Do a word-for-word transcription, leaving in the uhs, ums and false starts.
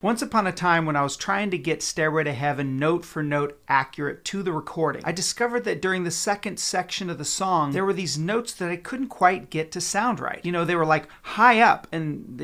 Once upon a time when I was trying to get Stairway to Heaven note for note accurate to the recording, I discovered that during the second section of the song, there were these notes that I couldn't quite get to sound right. You know, they were like high up and